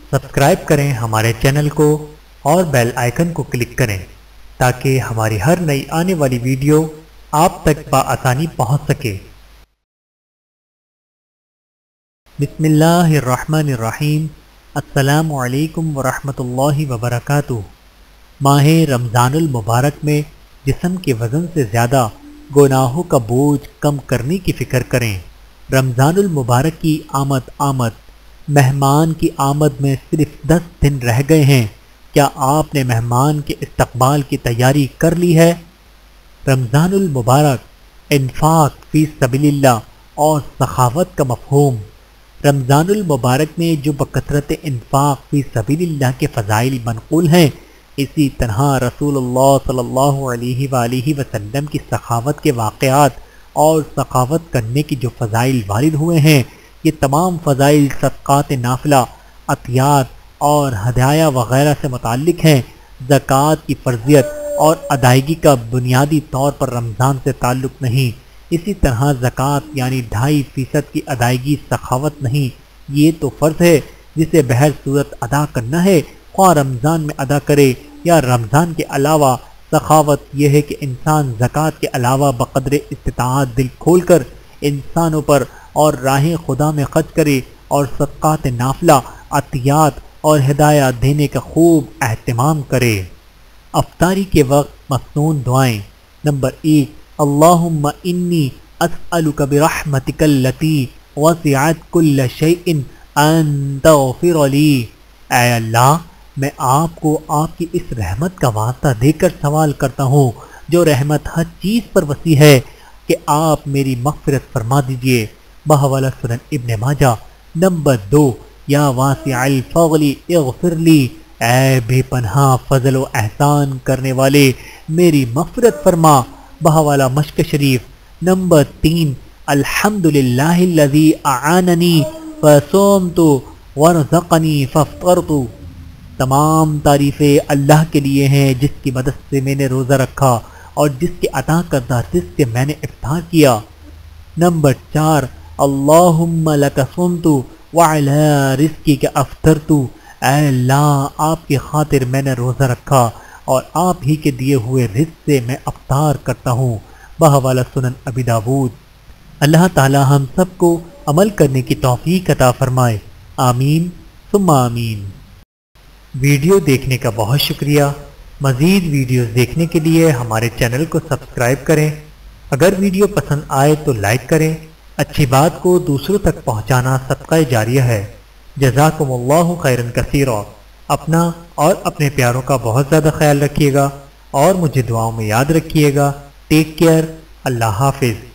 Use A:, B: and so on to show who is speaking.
A: Subscribe کریں ہمارے channel کو اور بیل آئیکن کو کلک کریں تاکہ ہماری ہر نئی آنے والی ویڈیو آپ تک بآسانی پہنچ سکے۔ بسم اللہ الرحمن الرحیم۔ السلام علیکم ورحمۃ اللہ وبرکاتہ۔ ماہ رمضان المبارک میں جسم کے وزن سے زیادہ گناہوں کا بوجھ کم کرنے کی فکر کریں۔ رمضان المبارک کی آمد مہمان کی آمد میں صرف 10 دن رہ گئے ہیں۔ کیا آپ نے مہمان کے استقبال کی تیاری کر لی ہے؟ رمضان المبارک انفاق فی سبیل اللہ اور سخاوت کا مفہوم۔ رمضان المبارک میں جو بکثرت انفاق فی سبیل اللہ کے فضائل منقول ہیں، اسی طرح رسول اللہ صلی اللہ علیہ وآلہ وسلم کی سخاوت کے واقعات اور سخاوت کرنے کی جو فضائل وارد ہوئے ہیں، یہ تمام فضائل صدقات نافلہ، عطیات اور ہدایہ وغیرہ سے متعلق ہیں۔ زکوٰۃ کی فرضیت اور ادائیگی کا بنیادی طور پر رمضان سے تعلق نہیں۔ اسی طرح زکوٰۃ یعنی 2.5% کی ادائیگی سخاوت نہیں، یہ تو فرض ہے جسے بہر صورت ادا کرنا ہے، خواہ رمضان میں ادا کرے یا رمضان کے علاوہ۔ سخاوت یہ ہے کہ انسان زکوٰۃ کے علاوہ بقدر استطاعت دل کھول کر انسانوں پر اور راہ خدا میں خرچ کرے اور صدقات نافلہ، عطیات اور ہدایہ دینے کا خوب اہتمام کرے۔ افطاری کے وقت مسنون دعائیں۔ نمبر 1، اللہم انی اسألک برحمتک التی وسعت کل شیء ان تغفر لی۔ اے اللہ، میں آپ کو آپ کی اس رحمت کا واسطہ دے کر سوال کرتا ہوں جو رحمت ہر چیز پر وسیع ہے، کہ آپ میری مغفرت فرما دیجئے۔ بحوالہ سنن ابن ماجہ۔ نمبر 2، یا واسع الفضل اغفر لی۔ اے بے پناہ فضل و احسان کرنے والے، میری مغفرت فرما۔ بحوالہ مشک شریف۔ نمبر 3، الحمدللہ الذی اعاننی فصومت ورزقنی فافطرت۔ تمام تعریفیں اللہ کے لیے ہیں جس کی مدد سے میں نے روزہ رکھا اور جس کے عطا کردہ رزق سے میں نے افطار کیا۔ نمبر 4، اللہم لک صمت وعلی رزقک افطرت۔ اے اللہ، آپ کی خاطر میں نے روزہ رکھا اور آپ ہی کے دیے ہوئے رزق سے میں افطار کرتا ہوں۔ بحوالہ سنن ابی داود۔ اللہ تعالی ہم سب کو عمل کرنے کی توفیق عطا فرمائے، آمین ثم آمین۔ ویڈیو دیکھنے کا بہت شکریہ۔ مزید ویڈیوز دیکھنے کے لیے ہمارے چینل کو سبسکرائب کریں۔ اگر ویڈیو پسند آئے تو لائک کریں۔ اچھی بات کو دوسروں تک پہنچانا صدقہ جاریہ ہے۔ جزاکم اللہ خیرا کثیرا۔ اپنا اور اپنے پیاروں کا بہت زیادہ خیال رکھیے گا اور مجھے دعاؤں میں یاد رکھیے گا۔ Take care. اللہ حافظ۔